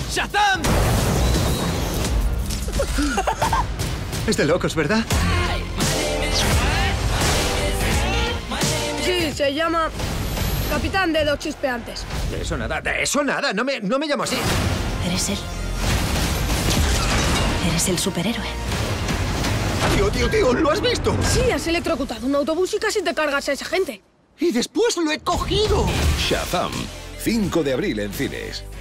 ¡Shazam! Es de locos, ¿verdad? Sí, se llama Capitán Dedos Chispeantes. De eso nada, de eso nada. No me llamo así. Eres él. Eres el superhéroe. Tío, ¿lo has visto? Sí, has electrocutado un autobús y casi te cargas a esa gente. Y después lo he cogido. Shazam, 5 de abril en cines.